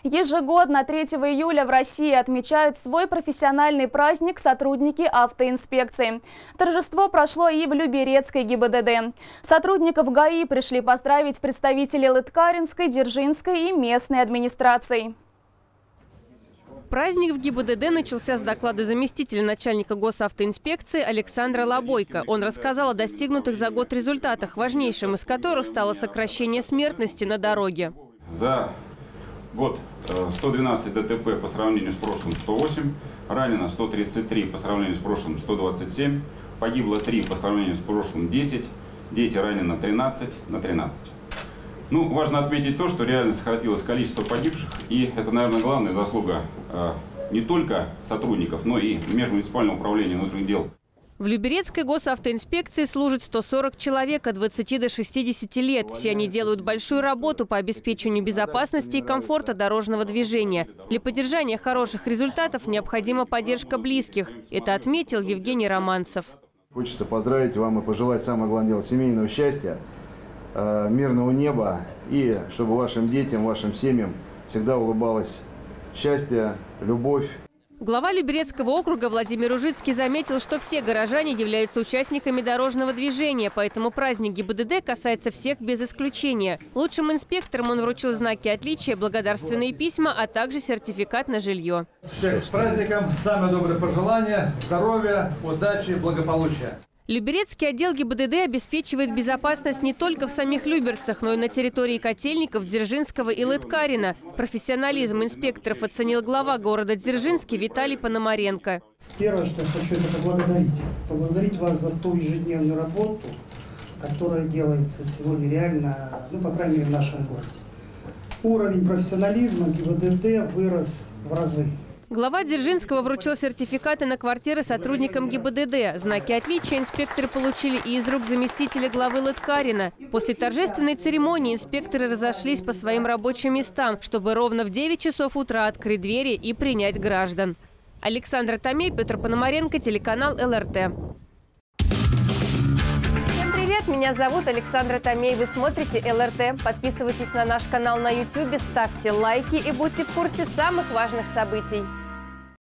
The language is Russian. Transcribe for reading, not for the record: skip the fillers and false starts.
Ежегодно 3 июля в России отмечают свой профессиональный праздник сотрудники автоинспекции. Торжество прошло и в Люберецкой ГИБДД. Сотрудников ГАИ пришли поздравить представители Лыткаринской, Дзержинской и местной администраций. Праздник в ГИБДД начался с доклада заместителя начальника госавтоинспекции Александра Лобойко. Он рассказал о достигнутых за год результатах, важнейшим из которых стало сокращение смертности на дороге. За год 112 ДТП по сравнению с прошлым 108, ранено 133 по сравнению с прошлым 127, погибло 3 по сравнению с прошлым 10, дети ранено 13 на 13. Важно отметить то, что реально сократилось количество погибших, и это, наверное, главная заслуга не только сотрудников, но и Межмуниципального управления внутренних дел. В Люберецкой госавтоинспекции служит 140 человек от 20 до 60 лет. Все они делают большую работу по обеспечению безопасности и комфорта дорожного движения. Для поддержания хороших результатов необходима поддержка близких. Это отметил Евгений Романцев. Хочется поздравить вам и пожелать, самое главное, семейного счастья, мирного неба, и чтобы вашим детям, вашим семьям всегда улыбалось счастье, любовь. Глава Люберецкого округа Владимир Ужицкий заметил, что все горожане являются участниками дорожного движения, поэтому праздник ГИБДД касается всех без исключения. Лучшим инспекторам он вручил знаки отличия, благодарственные письма, а также сертификат на жилье. Всех с праздником, самые добрые пожелания, здоровья, удачи, благополучия. Люберецкий отдел ГИБДД обеспечивает безопасность не только в самих Люберцах, но и на территории Котельников, Дзержинского и Лыткарина. Профессионализм инспекторов оценил глава города Дзержинский Виталий Пономаренко. Первое, что я хочу, это поблагодарить. Поблагодарить вас за ту ежедневную работу, которая делается сегодня реально, по крайней мере, в нашем городе. Уровень профессионализма ГИБДД вырос в разы. Глава Дзержинского вручил сертификаты на квартиры сотрудникам ГИБДД. Знаки отличия инспекторы получили и из рук заместителя главы Лыткарина. После торжественной церемонии инспекторы разошлись по своим рабочим местам, чтобы ровно в 9 часов утра открыть двери и принять граждан. Александра Томей, Петр Пономаренко, телеканал ЛРТ. Всем привет, меня зовут Александра Томей. Вы смотрите ЛРТ. Подписывайтесь на наш канал на YouTube, ставьте лайки и будьте в курсе самых важных событий.